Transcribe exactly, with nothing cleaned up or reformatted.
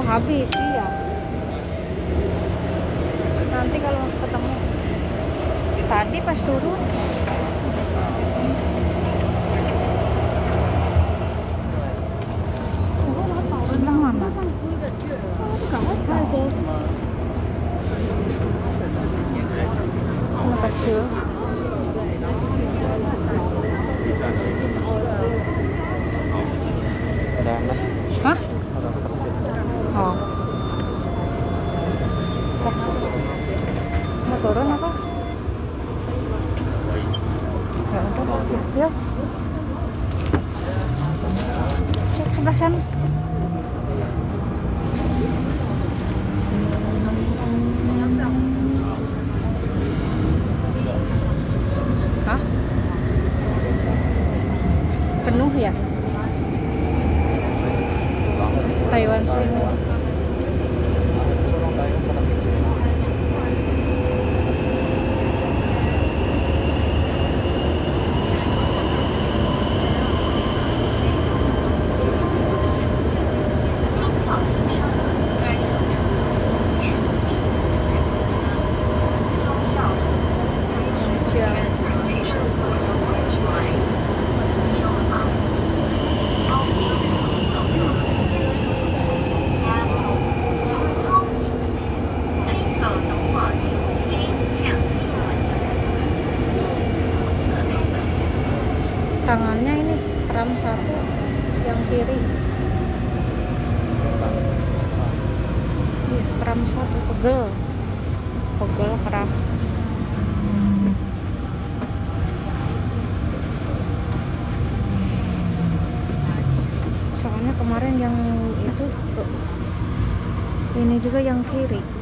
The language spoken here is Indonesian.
habis iya. Nanti kalau ketemu tadi pas turun sebelah mana? Ini kecil. Ada anak. Hah? Ada anak kecil. Oh. Mau turun apa? Ya udah lagi. Yuk. Cek sebelah sana. Hah? Penuh ya? Taiwan sini. Tangannya ini keram satu yang kiri. Ih, keram satu, pegel. Pegel keram. Soalnya kemarin yang itu ini juga yang kiri.